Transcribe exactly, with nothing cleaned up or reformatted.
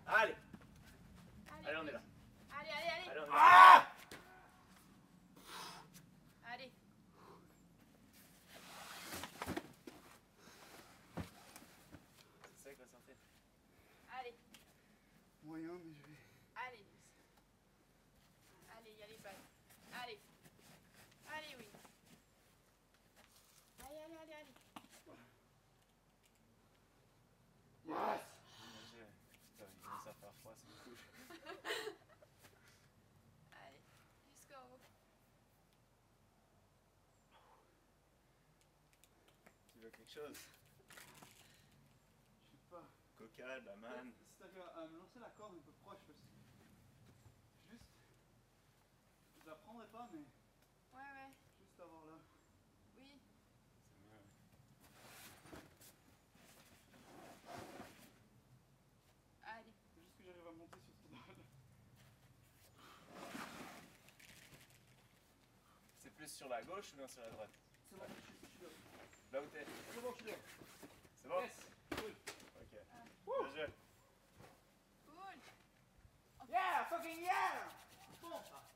Allez. Allez, Allez, on est là. Allez, allez, allez. Allez, on est là. Ah! Allez. C'est ça qu'il va sortir. Allez. Moyen, mais je vais. Allez, Lise. Allez, il y a les balles. Allez. Allez, oui. Allez, allez, allez, allez. Yes! Putain, il commence à faire froid, c'est une couche. Allez, let's go. Tu veux quelque chose? Je sais pas. Coca, de la manne. Si t'arrives à me lancer la corde un peu proche, parce que. Juste. Je la prendrai pas, mais. Ouais, ouais. Juste avoir là. Oui. C'est mieux. Allez. Faut juste que j'arrive à monter sur ce dalle. C'est plus sur la gauche ou bien sur la droite? C'est bon, je suis, je suis là. Là où t'es? C'est bon, je suis là. C'est bon? Yes! Cool. Ok. Bien joué. Cool. Yeah! Fucking yeah! Bon, ça.